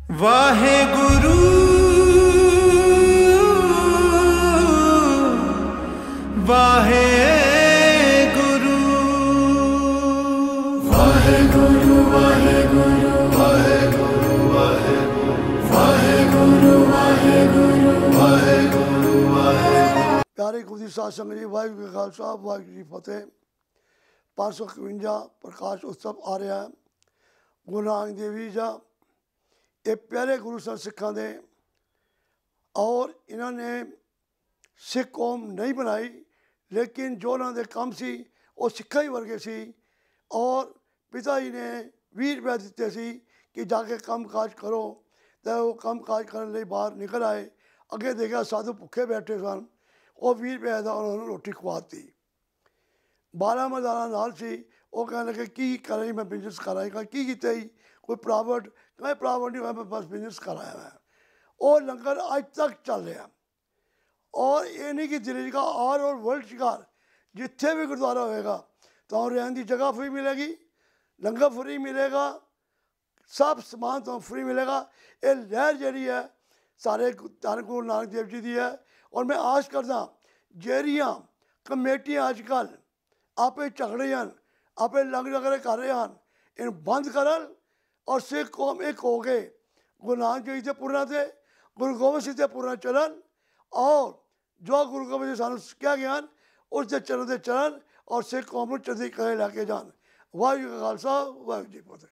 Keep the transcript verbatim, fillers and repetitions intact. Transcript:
ਵਾਹਿਗੁਰੂ ਵਾਹਿਗੁਰੂ ਵਾਹਿਗੁਰੂ ਵਾਹਿਗੁਰੂ ਵਾਹਿਗੁਰੂ ਵਾਹਿਗੁਰੂ ਵਾਹਿਗੁਰੂ ਵਾਹਿਗੁਰੂ ਵਾਹਿਗੁਰੂ। प्यारे गुरु जी साध संगत जी, वाहिगुरू जी का खालसा वाहिगुरू जी की फतेह। पाँच सौ इकवंजा प्रकाश उत्सव आ रहा है। गुरु नानक देव जी का ये प्यारे गुरु सन सिखा दे, और इन्होंने सिख कौम नहीं बनाई, लेकिन जो उन्होंने काम सी वो सिखा ही वर्गे सी। और पिता जी ने बीस रुपये दिते सी कि जाके काम काज करो, तो वो काम काज करने लिए बाहर निकल आए। अगे देखा साधु भुखे बैठे सन, वो बीस रुपये का उन्होंने रोटी खवाती। बारह मरदाना नाल सी, वो कहने लगे की करें, मैं बिजनेस कराई। कहा की किते ही कोई प्राइवेट, कहीं प्राइवेट नहीं, मैं बस बिजनेस कराया है। वो लंगर अज तक चल रहा। और ये नहीं कि दिल्ली का आर और वर्ल्ड शिकार जिथे भी गुरुद्वारा होएगा तो रहने की जगह फ्री मिलेगी, लंगर फ्री मिलेगा, सब समान तो फ्री मिलेगा। ये लहर जी है सारे धन गुरु नानक देव जी की है। और मैं आश करदा जेरियाँ कमेटियाँ अजकल आपे झगड़े हैं, आपे लंग झगड़े कर रहे हैं, इन बंद करन और सिख कौम एक हो गए गुरु नानक देव जी से पूर्णा से गुरु गोबिंद सिंह से पूर्णा चलन। और जो गुरु गोबिंद सिंह सानू क्या गया उसके चरण से चलन और सिख कौम को चढ़ती कले लैके जान। वाहिगुरू जी का खालसा वाहिगुरू जी की फतेह।